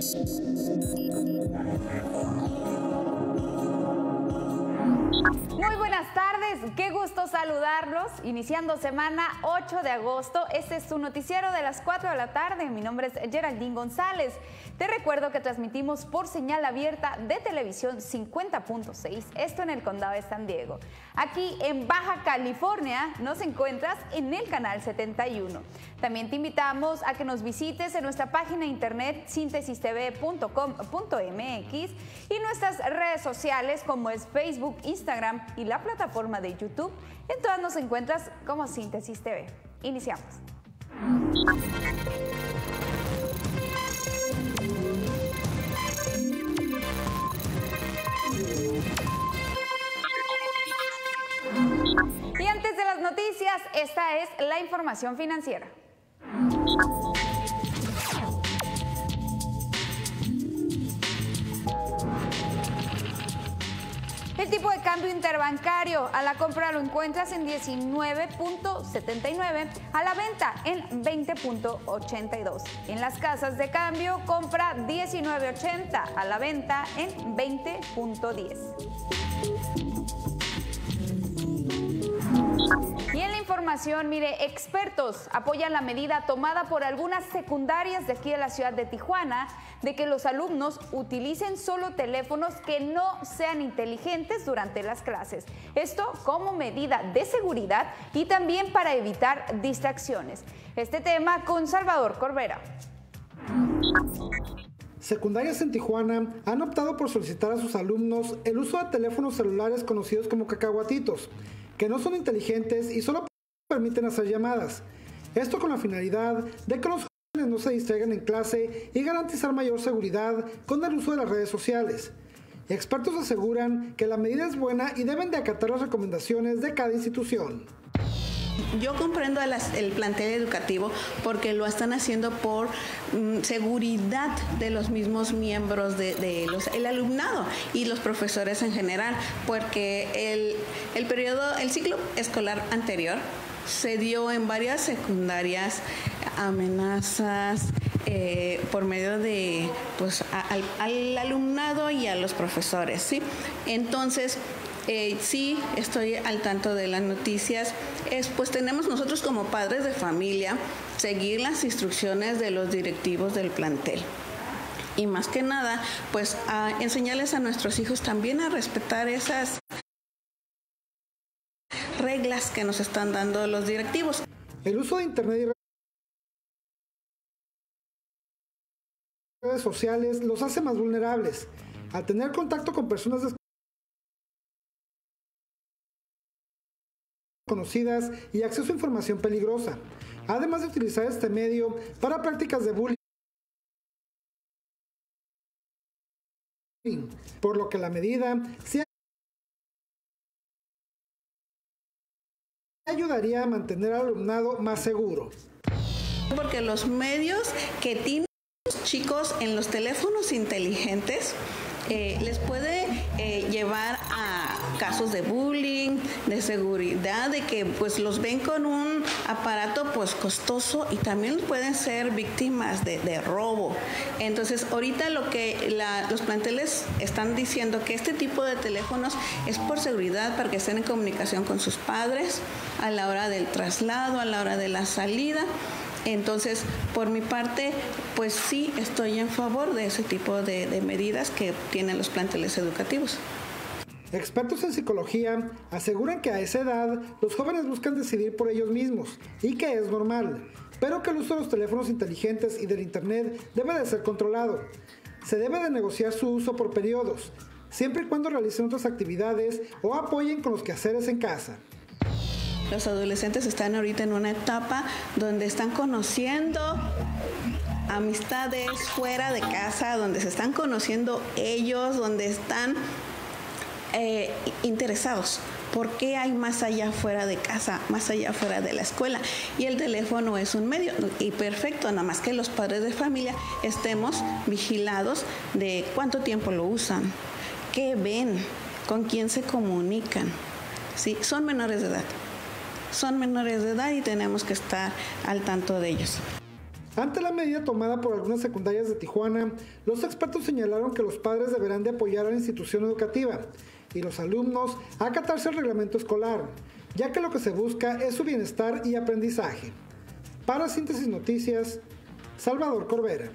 Muy buenas tardes, qué gusto saludarlos. Iniciando semana 8 de agosto, este es su noticiero de las 4 de la tarde. Mi nombre es Geraldine González. Te recuerdo que transmitimos por señal abierta de televisión 50.6, esto en el condado de San Diego. Aquí en Baja California nos encuentras en el canal 71. También te invitamos a que nos visites en nuestra página de internet sintesistv.com.mx y nuestras redes sociales como es Facebook, Instagram y la plataforma de YouTube. En todas nos encuentras como Síntesis TV. Iniciamos. Y antes de las noticias, esta es la información financiera. El tipo de cambio interbancario a la compra lo encuentras en 19.79, a la venta en 20.82. En las casas de cambio compra 19.80, a la venta en 20.10. Y en la información, mire, expertos apoyan la medida tomada por algunas secundarias de aquí de la ciudad de Tijuana de que los alumnos utilicen solo teléfonos que no sean inteligentes durante las clases. Esto como medida de seguridad y también para evitar distracciones. Este tema con Salvador Corbera. Secundarias en Tijuana han optado por solicitar a sus alumnos el uso de teléfonos celulares conocidos como cacahuatitos, que no son inteligentes y solo permiten hacer llamadas. Esto con la finalidad de que los jóvenes no se distraigan en clase y garantizar mayor seguridad con el uso de las redes sociales. Expertos aseguran que la medida es buena y deben de acatar las recomendaciones de cada institución. Yo comprendo el plantel educativo porque lo están haciendo por seguridad de los mismos miembros el alumnado y los profesores en general, porque el ciclo escolar anterior se dio en varias secundarias amenazas por medio de al alumnado y a los profesores, ¿sí? Entonces, sí, estoy al tanto de las noticias. Pues tenemos nosotros como padres de familia seguir las instrucciones de los directivos del plantel. Y más que nada, pues enseñarles a nuestros hijos también a respetar esas reglas que nos están dando los directivos. El uso de internet y redes sociales los hace más vulnerables. Al tener contacto con personas desconocidas y acceso a información peligrosa, además de utilizar este medio para prácticas de bullying, por lo que la medida sí ayudaría a mantener al alumnado más seguro. Porque los medios que tienen los chicos en los teléfonos inteligentes les puede llevar a casos de bullying, de seguridad, de que pues los ven con un aparato pues costoso y también pueden ser víctimas de robo. Entonces ahorita lo que los planteles están diciendo que este tipo de teléfonos es por seguridad, para que estén en comunicación con sus padres a la hora del traslado, a la hora de la salida. Entonces, por mi parte, pues sí estoy en favor de ese tipo de medidas que tienen los planteles educativos. Expertos en psicología aseguran que a esa edad los jóvenes buscan decidir por ellos mismos y que es normal, pero que el uso de los teléfonos inteligentes y del internet debe de ser controlado. Se debe de negociar su uso por periodos, siempre y cuando realicen otras actividades o apoyen con los quehaceres en casa. Los adolescentes están ahorita en una etapa donde están conociendo amistades fuera de casa, donde se están conociendo ellos, donde están interesados. ¿Por qué hay más allá fuera de casa, más allá fuera de la escuela? Y el teléfono es un medio y perfecto, nada más que los padres de familia estemos vigilados de cuánto tiempo lo usan, qué ven, con quién se comunican. ¿Sí? Son menores de edad y tenemos que estar al tanto de ellos. Ante la medida tomada por algunas secundarias de Tijuana, los expertos señalaron que los padres deberán de apoyar a la institución educativa y los alumnos a acatarse al reglamento escolar, ya que lo que se busca es su bienestar y aprendizaje. Para Síntesis Noticias, Salvador Corbera.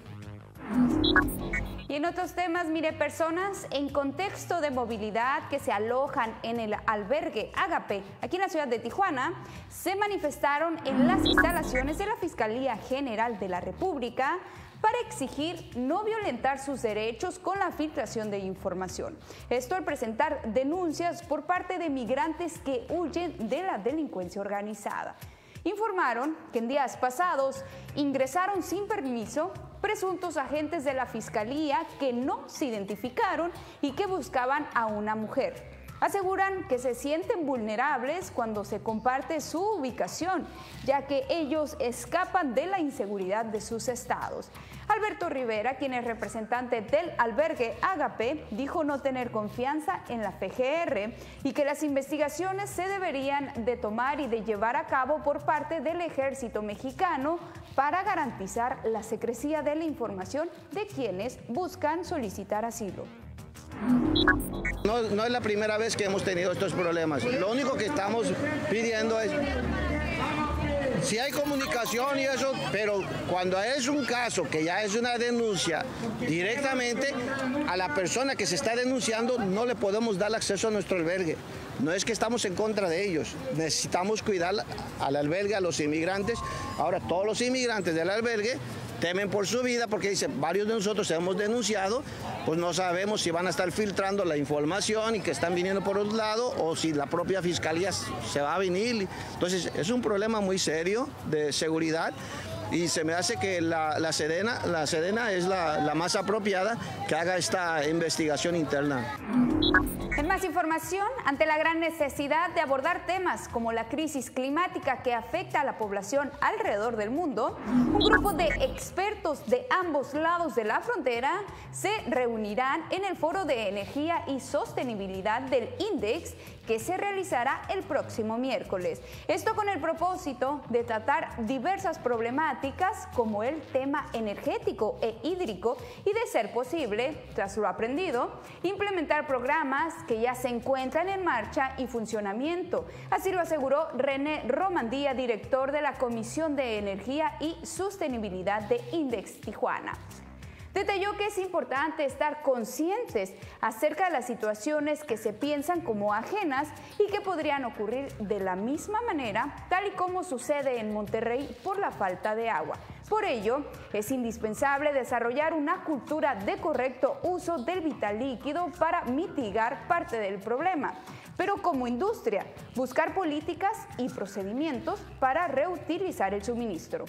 Y en otros temas, mire, personas en contexto de movilidad que se alojan en el albergue Ágape, aquí en la ciudad de Tijuana, se manifestaron en las instalaciones de la Fiscalía General de la República para exigir no violentar sus derechos con la filtración de información. Esto al presentar denuncias por parte de migrantes que huyen de la delincuencia organizada. Informaron que en días pasados ingresaron sin permiso presuntos agentes de la Fiscalía que no se identificaron y que buscaban a una mujer. Aseguran que se sienten vulnerables cuando se comparte su ubicación, ya que ellos escapan de la inseguridad de sus estados. Alberto Rivera, quien es representante del albergue Ágape, dijo no tener confianza en la FGR y que las investigaciones se deberían de tomar y de llevar a cabo por parte del Ejército Mexicano para garantizar la secrecía de la información de quienes buscan solicitar asilo. No es la primera vez que hemos tenido estos problemas. Lo único que estamos pidiendo es, si hay comunicación y eso, pero cuando es un caso que ya es una denuncia, directamente a la persona que se está denunciando no le podemos dar acceso a nuestro albergue. No es que estamos en contra de ellos, necesitamos cuidar al albergue, a los inmigrantes. Ahora, todos los inmigrantes del albergue temen por su vida porque dicen, varios de nosotros hemos denunciado, pues no sabemos si van a estar filtrando la información y que están viniendo por otro lado o si la propia fiscalía se va a venir. Entonces es un problema muy serio de seguridad y se me hace que la Sedena es la más apropiada que haga esta investigación interna. En más información, ante la gran necesidad de abordar temas como la crisis climática que afecta a la población alrededor del mundo, un grupo de expertos de ambos lados de la frontera se reunirán en el Foro de Energía y Sostenibilidad del INDEX que se realizará el próximo miércoles. Esto con el propósito de tratar diversas problemáticas como el tema energético e hídrico y, de ser posible, tras lo aprendido, implementar programas que ya se encuentran en marcha y funcionamiento. Así lo aseguró René Romandía, director de la Comisión de Energía y Sostenibilidad de INDEX Tijuana. Detalló que es importante estar conscientes acerca de las situaciones que se piensan como ajenas y que podrían ocurrir de la misma manera, tal y como sucede en Monterrey por la falta de agua. Por ello, es indispensable desarrollar una cultura de correcto uso del vital líquido para mitigar parte del problema, pero como industria, buscar políticas y procedimientos para reutilizar el suministro.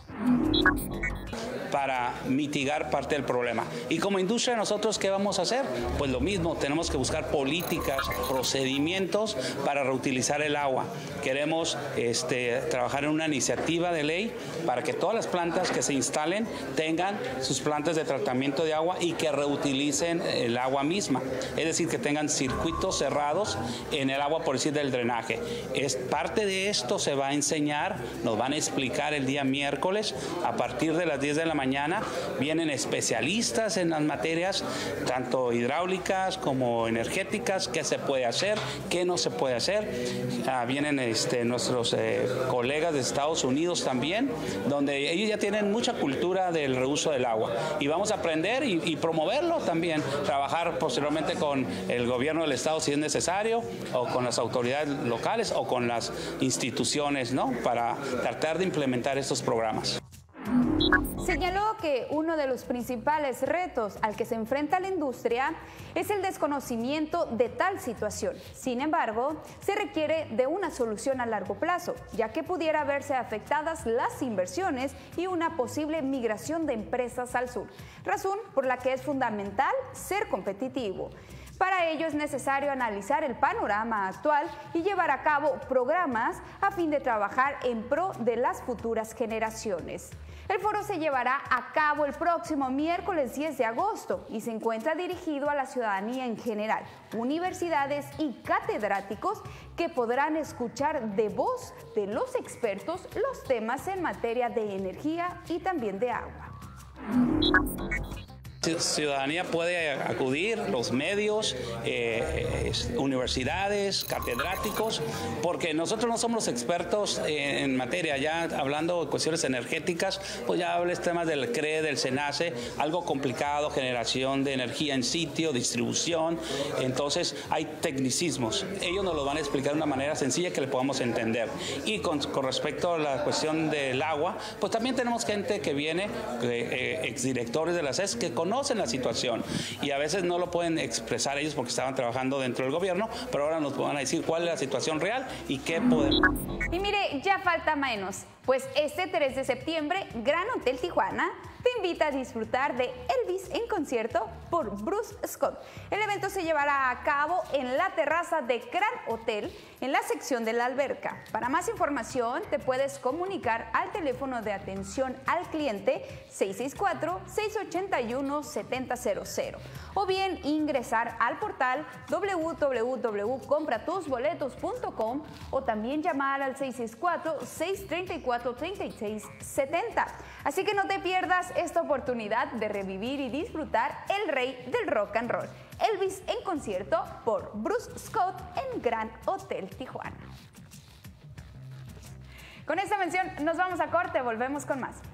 Para mitigar parte del problema. Y como industria, nosotros, ¿qué vamos a hacer? Pues lo mismo, tenemos que buscar políticas, procedimientos para reutilizar el agua. Queremos trabajar en una iniciativa de ley para que todas las plantas que se instalen tengan sus plantas de tratamiento de agua y que reutilicen el agua misma. Es decir, que tengan circuitos cerrados en el agua, por decir, del drenaje. Parte de esto se va a enseñar, nos van a explicar el día miércoles a partir de las 10 de la mañana. Vienen especialistas en las materias, tanto hidráulicas como energéticas, qué se puede hacer, qué no se puede hacer. Vienen nuestros colegas de Estados Unidos también, donde ellos ya tienen mucha cultura del reuso del agua. Y vamos a aprender y promoverlo también, trabajar posteriormente con el gobierno del estado si es necesario, o con las autoridades locales o con las instituciones, ¿no?, para tratar de implementar estos programas. Señaló que uno de los principales retos al que se enfrenta la industria es el desconocimiento de tal situación. Sin embargo, se requiere de una solución a largo plazo, ya que pudiera verse afectadas las inversiones y una posible migración de empresas al sur, razón por la que es fundamental ser competitivo. Para ello es necesario analizar el panorama actual y llevar a cabo programas a fin de trabajar en pro de las futuras generaciones. El foro se llevará a cabo el próximo miércoles 10 de agosto y se encuentra dirigido a la ciudadanía en general, universidades y catedráticos que podrán escuchar de voz de los expertos los temas en materia de energía y también de agua. Ciudadanía puede acudir, los medios, universidades, catedráticos, porque nosotros no somos los expertos en materia. Ya hablando de cuestiones energéticas, pues ya hables temas del CRE, del SENACE, algo complicado, generación de energía en sitio, distribución. Entonces hay tecnicismos. Ellos nos lo van a explicar de una manera sencilla que le podamos entender. Y con respecto a la cuestión del agua, pues también tenemos gente que viene, exdirectores de la SES, que conocen la situación y a veces no lo pueden expresar ellos porque estaban trabajando dentro del gobierno, pero ahora nos van a decir cuál es la situación real y qué podemos. Y mire, ya falta menos, pues este 3 de septiembre, Gran Hotel Tijuana te invita a disfrutar de Elvis en concierto por Bruce Scott. El evento se llevará a cabo en la terraza de Gran Hotel, en la sección de la alberca. Para más información, te puedes comunicar al teléfono de atención al cliente 664-681-7000 o bien ingresar al portal www.compratusboletos.com o también llamar al 664-634-3670. Así que no te pierdas esta oportunidad de revivir y disfrutar el rey del rock and roll, Elvis en concierto por Bruce Scott en Gran Hotel Tijuana. Con esta mención nos vamos a corte, volvemos con más.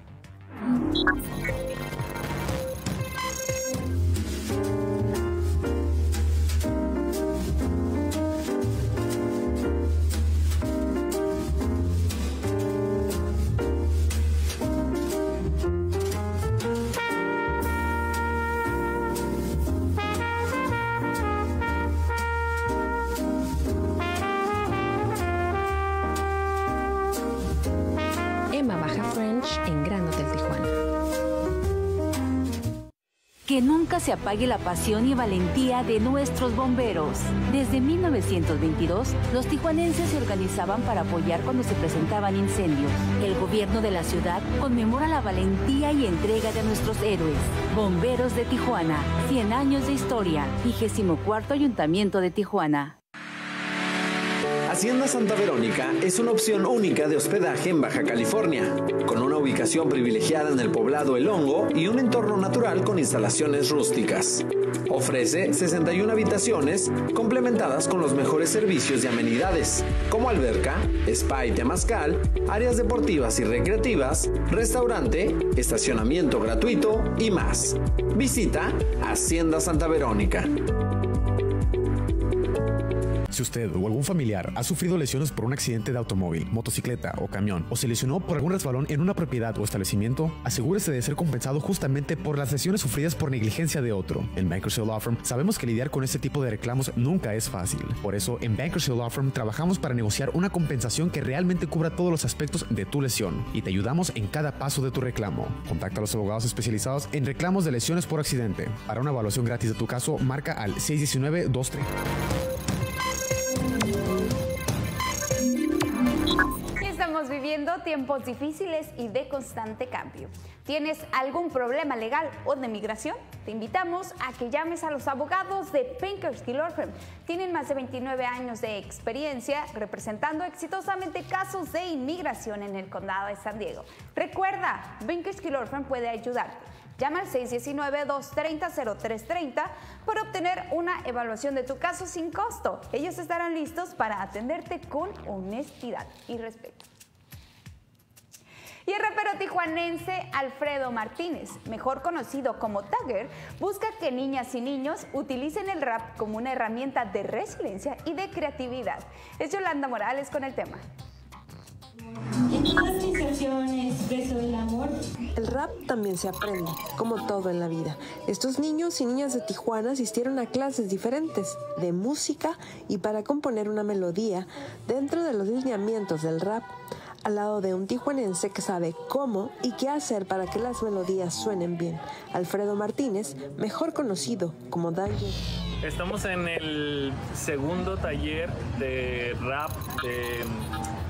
En Gran Hotel Tijuana. Que nunca se apague la pasión y valentía de nuestros bomberos. Desde 1922, los tijuanenses se organizaban para apoyar cuando se presentaban incendios. El gobierno de la ciudad conmemora la valentía y entrega de nuestros héroes. Bomberos de Tijuana, 100 años de historia, 24º Ayuntamiento de Tijuana. Hacienda Santa Verónica es una opción única de hospedaje en Baja California, con una ubicación privilegiada en el poblado El Hongo y un entorno natural con instalaciones rústicas. Ofrece 61 habitaciones complementadas con los mejores servicios y amenidades, como alberca, spa y temazcal, áreas deportivas y recreativas, restaurante, estacionamiento gratuito y más. Visita Hacienda Santa Verónica. Si usted o algún familiar ha sufrido lesiones por un accidente de automóvil, motocicleta o camión, o se lesionó por algún resbalón en una propiedad o establecimiento, asegúrese de ser compensado justamente por las lesiones sufridas por negligencia de otro. En Bankers Hill Law Firm sabemos que lidiar con este tipo de reclamos nunca es fácil. Por eso, en Bankers Hill Law Firm trabajamos para negociar una compensación que realmente cubra todos los aspectos de tu lesión y te ayudamos en cada paso de tu reclamo. Contacta a los abogados especializados en reclamos de lesiones por accidente. Para una evaluación gratis de tu caso, marca al 619-230. Estamos viviendo tiempos difíciles y de constante cambio. ¿Tienes algún problema legal o de migración? Te invitamos a que llames a los abogados de Bankers Hill Law Firm. Tienen más de 29 años de experiencia representando exitosamente casos de inmigración en el condado de San Diego. Recuerda, Bankers Hill Law Firm puede ayudarte. Llama al 619-230-0330 para obtener una evaluación de tu caso sin costo. Ellos estarán listos para atenderte con honestidad y respeto. Y el rapero tijuanense Alfredo Martínez, mejor conocido como Tagger, busca que niñas y niños utilicen el rap como una herramienta de resiliencia y de creatividad. Es Yolanda Morales con el tema. En todas mis canciones expreso el amor. El rap también se aprende, como todo en la vida. Estos niños y niñas de Tijuana asistieron a clases diferentes de música y para componer una melodía dentro de los lineamientos del rap, al lado de un tijuanense que sabe cómo y qué hacer para que las melodías suenen bien. Alfredo Martínez, mejor conocido como Danger. Estamos en el segundo taller de rap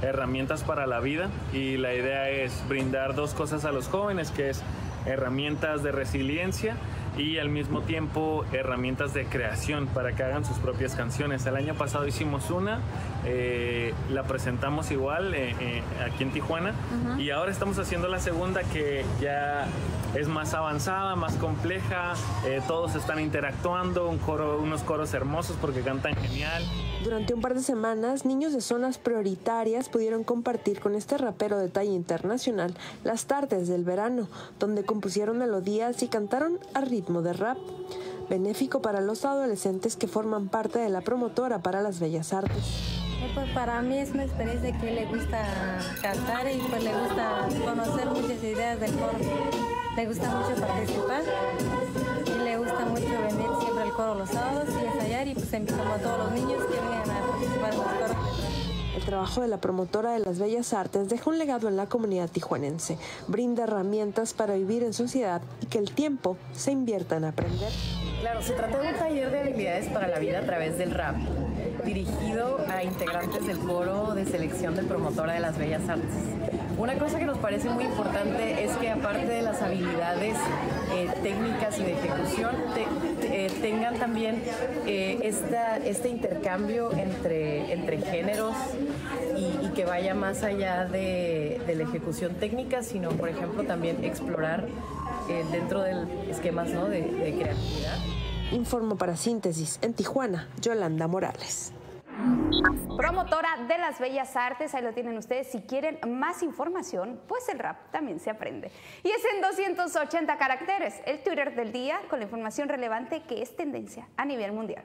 herramientas para la vida, y la idea es brindar dos cosas a los jóvenes, que es herramientas de resiliencia y al mismo tiempo herramientas de creación para que hagan sus propias canciones. El año pasado hicimos una, la presentamos igual aquí en Tijuana, y ahora estamos haciendo la segunda, que ya es más avanzada, más compleja, todos están interactuando, unos coros hermosos porque cantan genial. Durante un par de semanas, niños de zonas prioritarias pudieron compartir con este rapero de talla internacional las tardes del verano, donde compusieron melodías y cantaron a ritmo de rap, benéfico para los adolescentes que forman parte de la promotora para las Bellas Artes. Pues para mí es una experiencia que le gusta cantar y pues le gusta conocer muchas ideas del coro. Le gusta mucho participar y le gusta mucho venir siempre al coro los sábados y ensayar, y pues como a todos los niños que vengan a participar en los coros. El trabajo de la promotora de las Bellas Artes deja un legado en la comunidad tijuanense, brinda herramientas para vivir en sociedad y que el tiempo se invierta en aprender. Claro, se trata de un taller de habilidades para la vida a través del rap, dirigido a integrantes del coro de selección de promotora de las Bellas Artes. Una cosa que nos parece muy importante es que aparte de las habilidades técnicas y de ejecución, tengan también este intercambio entre géneros y que vaya más allá de la ejecución técnica, sino, por ejemplo, también explorar dentro del esquemas, ¿no?, de creatividad. Informo para Síntesis en Tijuana, Yolanda Morales. Promotora de las Bellas Artes, ahí lo tienen ustedes. Si quieren más información, pues el rap también se aprende. Y es en 280 caracteres, el Twitter del día con la información relevante que es tendencia a nivel mundial.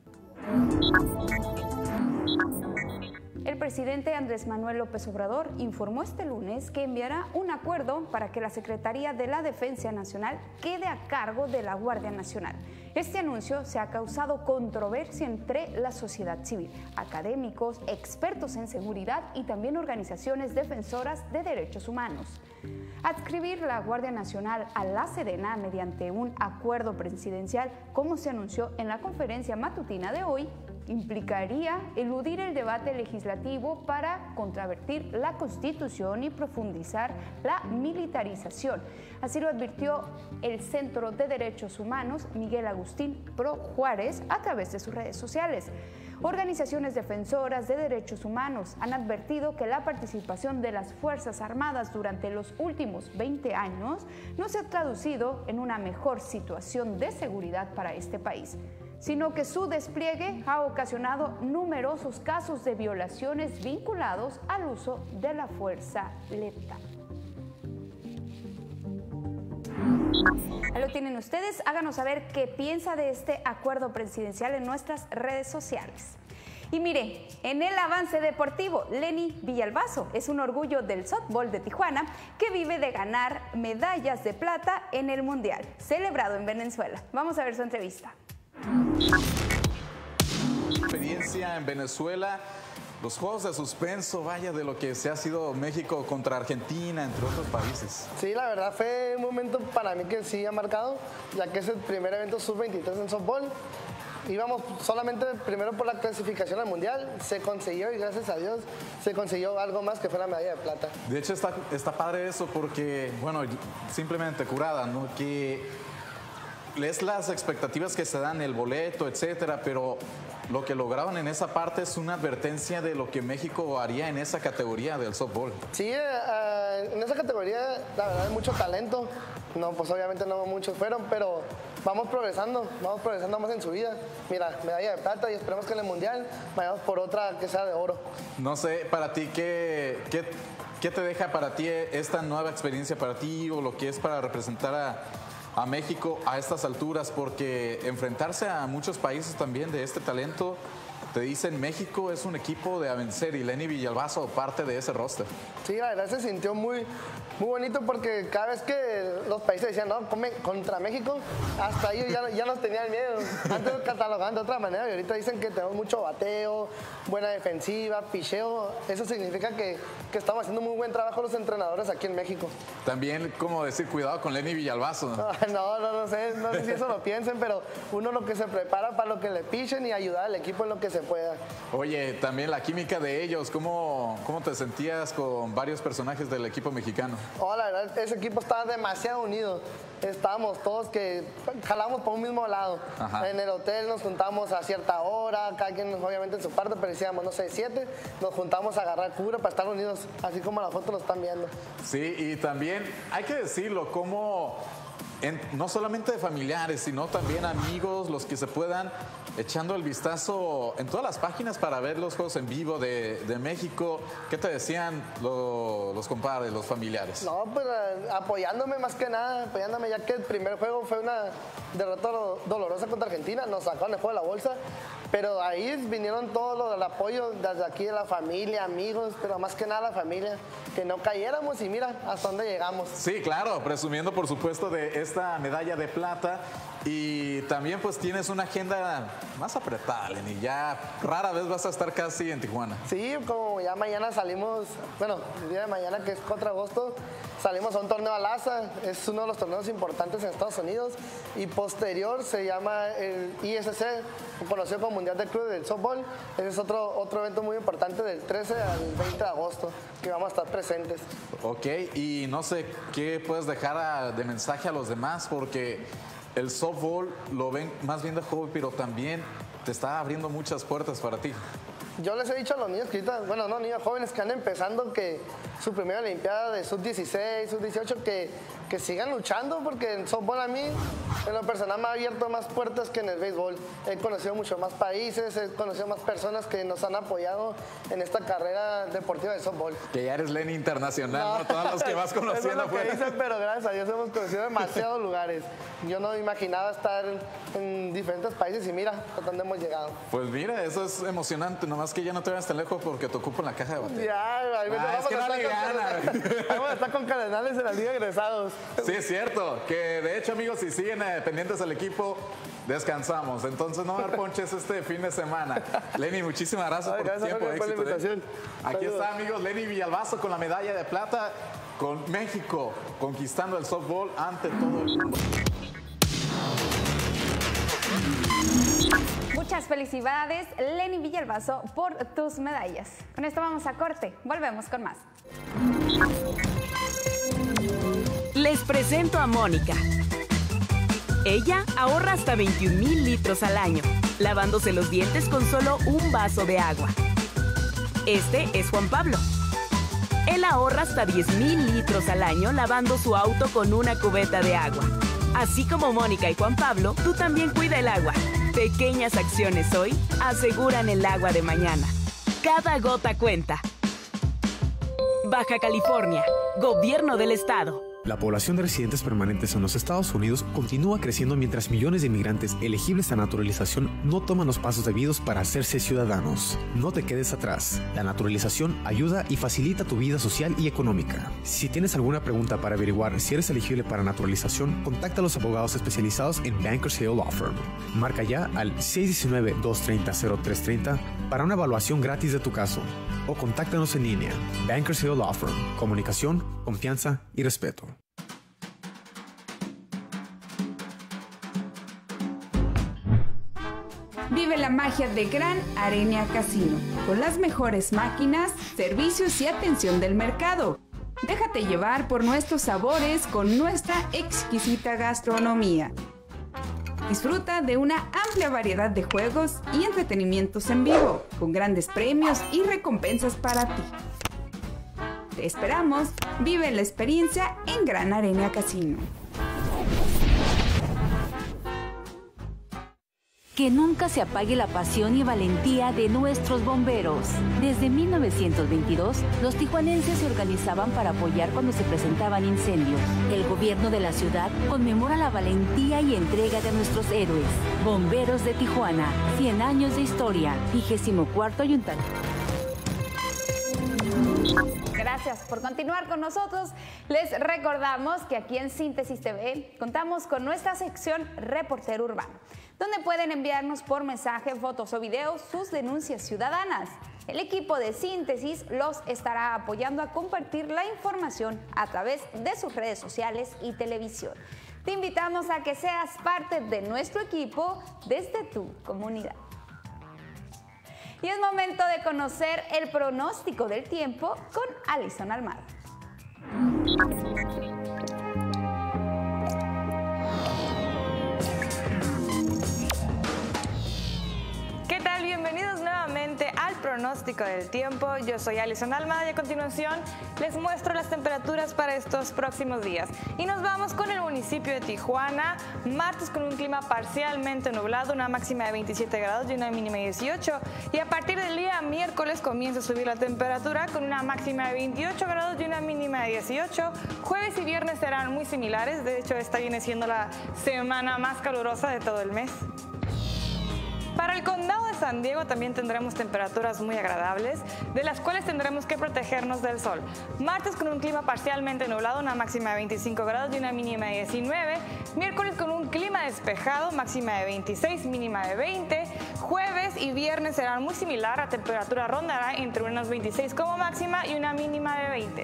El presidente Andrés Manuel López Obrador informó este lunes que enviará un acuerdo para que la Secretaría de la Defensa Nacional quede a cargo de la Guardia Nacional. Este anuncio se ha causado controversia entre la sociedad civil, académicos, expertos en seguridad y también organizaciones defensoras de derechos humanos. Adscribir la Guardia Nacional a la Sedena mediante un acuerdo presidencial, como se anunció en la conferencia matutina de hoy, implicaría eludir el debate legislativo para contravertir la Constitución y profundizar la militarización. Así lo advirtió el Centro de Derechos Humanos Miguel Agustín Pro Juárez a través de sus redes sociales. Organizaciones defensoras de derechos humanos han advertido que la participación de las Fuerzas Armadas durante los últimos 20 años no se ha traducido en una mejor situación de seguridad para este país, sino que su despliegue ha ocasionado numerosos casos de violaciones vinculados al uso de la fuerza letal. Ahí lo tienen ustedes, háganos saber qué piensa de este acuerdo presidencial en nuestras redes sociales. Y mire, en el avance deportivo, Lenny Villalbazo es un orgullo del softball de Tijuana que vive de ganar medallas de plata en el Mundial, celebrado en Venezuela. Vamos a ver su entrevista. Experiencia en Venezuela, los juegos de suspenso, vaya, de lo que se ha sido México contra Argentina, entre otros países. Sí, la verdad fue un momento para mí que sí ha marcado, ya que es el primer evento sub-23 en softball. Íbamos solamente primero por la clasificación al Mundial, se consiguió y gracias a Dios se consiguió algo más que fue la medalla de plata. De hecho está padre eso porque, bueno, simplemente curada, ¿no? Que es las expectativas que se dan, el boleto, etcétera, pero lo que lograron en esa parte es una advertencia de lo que México haría en esa categoría del softball. Sí, en esa categoría la verdad hay mucho talento. No, pues obviamente no muchos fueron, pero vamos progresando más en su vida. Mira, medalla de plata y esperemos que en el Mundial vayamos por otra que sea de oro. No sé, para ti, ¿qué te deja para ti esta nueva experiencia para ti o lo que es para representar a México a estas alturas? Porque enfrentarse a muchos países también de este talento, te dicen México es un equipo de a vencer y Lenny Villalbazo parte de ese roster. Sí, la verdad se sintió muy bonito porque cada vez que los países decían no, contra México, hasta ellos ya nos tenían miedo. Antes catalogaban de otra manera y ahorita dicen que tenemos mucho bateo, buena defensiva, picheo. Eso significa que estamos haciendo muy buen trabajo los entrenadores aquí en México. También, como decir, cuidado con Lenny Villalbazo. No sé si eso lo piensen, pero uno lo que se prepara para lo que le pichen y ayudar al equipo en lo que se se pueda. Oye, también la química de ellos, ¿cómo te sentías con varios personajes del equipo mexicano? Oh, la verdad, ese equipo estaba demasiado unido. Estábamos todos que jalamos por un mismo lado. Ajá. En el hotel nos juntamos a cierta hora, cada quien obviamente en su parte, pero decíamos, no sé, 7, nos juntamos a agarrar cura para estar unidos, así como la foto lo están viendo. Sí, y también hay que decirlo, como no solamente de familiares, sino también amigos, los que se puedan echando el vistazo en todas las páginas para ver los juegos en vivo de México. ¿Qué te decían los compadres, los familiares? No, pues apoyándome más que nada, apoyándome, ya que el primer juego fue una derrota dolorosa contra Argentina, nos sacaron el juego de la bolsa, pero ahí vinieron todo el apoyo desde aquí de la familia, amigos, pero más que nada la familia, que no cayéramos y mira hasta dónde llegamos. Sí, claro, presumiendo por supuesto de esta medalla de plata. Y también pues tienes una agenda más apretada, Lenny. Ya rara vez vas a estar casi en Tijuana. Sí, como ya mañana salimos, bueno, el día de mañana que es 4 de agosto, salimos a un torneo Alaza, es uno de los torneos importantes en Estados Unidos, y posterior se llama el ISC, conocido como Mundial de Clubes del Softball. Ese es otro evento muy importante del 13 al 20 de agosto, que vamos a estar presentes. Ok, y no sé qué puedes dejar de mensaje a los demás, porque el softball lo ven más bien de hobby, pero también te está abriendo muchas puertas para ti. Yo les he dicho a los niños que ahorita, bueno, no niños jóvenes que andan empezando, que su primera olimpiada de sub-16, sub-18, que sigan luchando, porque en softball a mí, en lo personal, me ha abierto más puertas que en el béisbol. He conocido mucho más países, he conocido más personas que nos han apoyado en esta carrera deportiva de softball. Que ya eres Lenny internacional, ¿no? Todos los que vas conociendo. Eso es lo que dicen, pero gracias a Dios hemos conocido demasiados lugares. Yo no imaginaba estar en diferentes países y mira hasta dónde hemos llegado. Pues mira, eso es emocionante, nomás que ya no te vayas tan lejos porque te ocupo en la caja de batería. Ya, es que no le gana. Vamos a estar con Cardenales en la Liga de Egresados. Sí, es cierto, que de hecho, amigos, si siguen pendientes del equipo, descansamos. Entonces no dar ponches este fin de semana. Lenny, muchísimas gracias por tu tiempo. Por la invitación. Aquí está, amigos, Lenny Villalbazo con la medalla de plata, con México conquistando el softball ante todo el mundo. Muchas felicidades, Lenny Villalbazo, por tus medallas. Con esto vamos a corte. Volvemos con más. Les presento a Mónica. Ella ahorra hasta 21,000 litros al año, lavándose los dientes con solo un vaso de agua. Este es Juan Pablo. Él ahorra hasta 10,000 litros al año lavando su auto con una cubeta de agua. Así como Mónica y Juan Pablo, tú también cuida el agua. Pequeñas acciones hoy aseguran el agua de mañana. Cada gota cuenta. Baja California, Gobierno del Estado. La población de residentes permanentes en los Estados Unidos continúa creciendo mientras millones de inmigrantes elegibles a naturalización no toman los pasos debidos para hacerse ciudadanos. No te quedes atrás. La naturalización ayuda y facilita tu vida social y económica. Si tienes alguna pregunta para averiguar si eres elegible para naturalización, contacta a los abogados especializados en Bankers Hill Law Firm. Marca ya al 619-230-0330 para una evaluación gratis de tu caso. O contáctanos en línea. Bankers Hill Law Firm. Comunicación, confianza y respeto. Vive la magia de Gran Arena Casino, con las mejores máquinas, servicios y atención del mercado. Déjate llevar por nuestros sabores con nuestra exquisita gastronomía. Disfruta de una amplia variedad de juegos y entretenimientos en vivo, con grandes premios y recompensas para ti. Te esperamos, vive la experiencia en Gran Arena Casino. Que nunca se apague la pasión y valentía de nuestros bomberos. Desde 1922, los tijuanenses se organizaban para apoyar cuando se presentaban incendios. El gobierno de la ciudad conmemora la valentía y entrega de nuestros héroes. Bomberos de Tijuana, 100 años de historia, 24º Ayuntamiento. Gracias por continuar con nosotros. Les recordamos que aquí en Síntesis TV contamos con nuestra sección Reportero Urbano, donde pueden enviarnos por mensaje, fotos o videos sus denuncias ciudadanas. El equipo de Síntesis los estará apoyando a compartir la información a través de sus redes sociales y televisión. Te invitamos a que seas parte de nuestro equipo desde tu comunidad. Y es momento de conocer el pronóstico del tiempo con Alison Almada. ¿Qué tal? Bienvenidos nuevamente al pronóstico del tiempo. Yo soy Alison Almada y a continuación les muestro las temperaturas para estos próximos días. Y nos vamos con el municipio de Tijuana, martes con un clima parcialmente nublado, una máxima de 27 grados y una mínima de 18. Y a partir del día miércoles comienza a subir la temperatura con una máxima de 28 grados y una mínima de 18. Jueves y viernes serán muy similares, de hecho esta viene siendo la semana más calurosa de todo el mes. Para el condado de San Diego también tendremos temperaturas muy agradables, de las cuales tendremos que protegernos del sol. Martes con un clima parcialmente nublado, una máxima de 25 grados y una mínima de 19. Miércoles con un clima despejado, máxima de 26, mínima de 20. Jueves y viernes serán muy similar, la temperatura rondará entre unos 26 como máxima y una mínima de 20.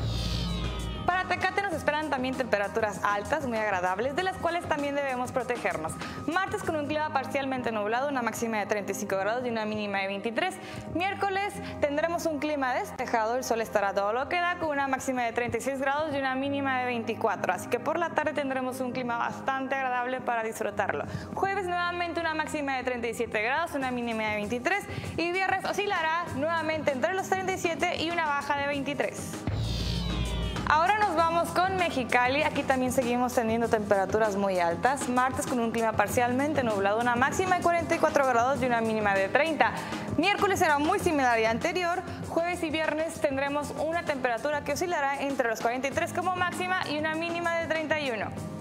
Para Tecate nos esperan también temperaturas altas, muy agradables, de las cuales también debemos protegernos. Martes con un clima parcialmente nublado, una máxima de 35 grados y una mínima de 23. Miércoles tendremos un clima despejado, el sol estará todo lo que da, con una máxima de 36 grados y una mínima de 24. Así que por la tarde tendremos un clima bastante agradable para disfrutarlo. Jueves nuevamente una máxima de 37 grados, una mínima de 23. Y viernes oscilará nuevamente entre los 37 y una baja de 23. Ahora nos vamos con Mexicali, aquí también seguimos teniendo temperaturas muy altas. Martes con un clima parcialmente nublado, una máxima de 44 grados y una mínima de 30. Miércoles será muy similar al anterior. Jueves y viernes tendremos una temperatura que oscilará entre los 43 como máxima y una mínima de 31.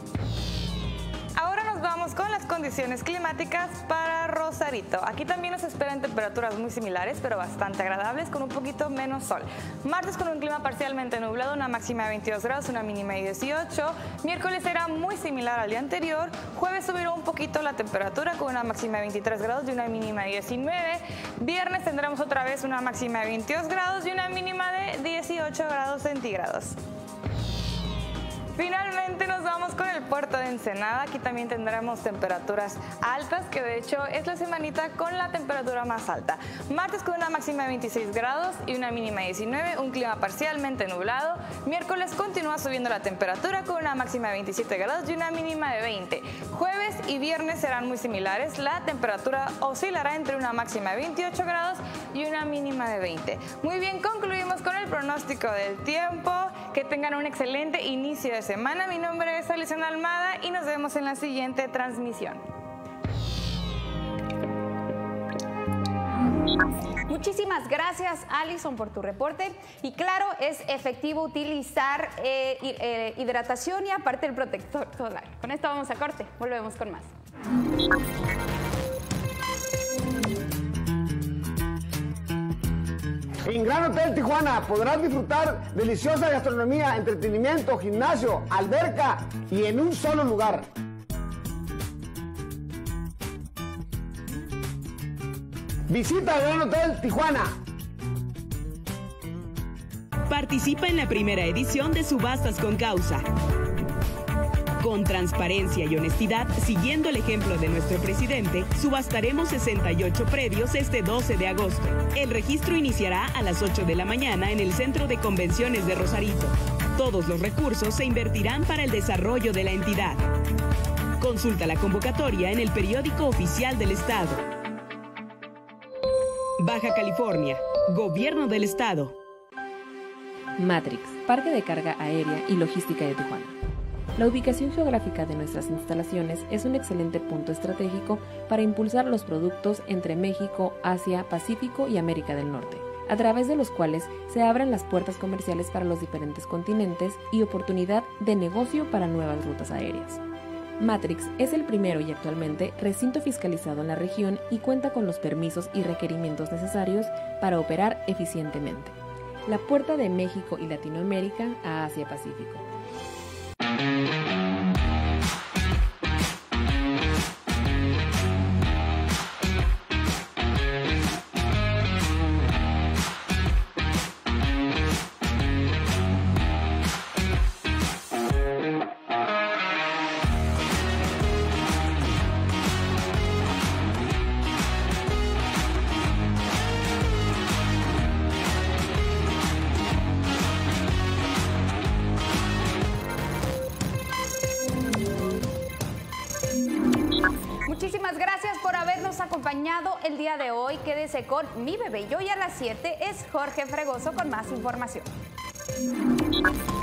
Ahora nos vamos con las condiciones climáticas para Rosarito. Aquí también nos esperan temperaturas muy similares, pero bastante agradables, con un poquito menos sol. Martes con un clima parcialmente nublado, una máxima de 22 grados, una mínima de 18. Miércoles será muy similar al día anterior. Jueves subirá un poquito la temperatura con una máxima de 23 grados y una mínima de 19. Viernes tendremos otra vez una máxima de 22 grados y una mínima de 18 grados centígrados. Finalmente nos vamos con el puerto de Ensenada. Aquí también tendremos temperaturas altas, que de hecho es la semanita con la temperatura más alta. Martes con una máxima de 26 grados y una mínima de 19, un clima parcialmente nublado. Miércoles continúa subiendo la temperatura con una máxima de 27 grados y una mínima de 20. Jueves y viernes serán muy similares. La temperatura oscilará entre una máxima de 28 grados y una mínima de 20. Muy bien, concluimos con el pronóstico del tiempo. Que tengan un excelente inicio de semana. Mi nombre es Alison Almada y nos vemos en la siguiente transmisión. Muchísimas gracias, Alison, por tu reporte. Y claro, es efectivo utilizar hidratación y aparte el protector solar. Con esto vamos a corte. Volvemos con más. En Gran Hotel Tijuana podrás disfrutar deliciosa gastronomía, entretenimiento, gimnasio, alberca y en un solo lugar. Visita Gran Hotel Tijuana. Participa en la primera edición de Subastas con Causa. Con transparencia y honestidad, siguiendo el ejemplo de nuestro presidente, subastaremos 68 predios este 12 de agosto. El registro iniciará a las 8 de la mañana en el Centro de Convenciones de Rosarito. Todos los recursos se invertirán para el desarrollo de la entidad. Consulta la convocatoria en el periódico oficial del Estado. Baja California, Gobierno del Estado. Matrix, Parque de Carga Aérea y Logística de Tijuana. La ubicación geográfica de nuestras instalaciones es un excelente punto estratégico para impulsar los productos entre México, Asia, Pacífico y América del Norte, a través de los cuales se abren las puertas comerciales para los diferentes continentes y oportunidad de negocio para nuevas rutas aéreas. Matrix es el primero y actualmente recinto fiscalizado en la región y cuenta con los permisos y requerimientos necesarios para operar eficientemente. La puerta de México y Latinoamérica a Asia-Pacífico. Muchísimas gracias por habernos acompañado el día de hoy. Quédese con Mi Bebé y hoy a las 7 es Jorge Fregoso con más información.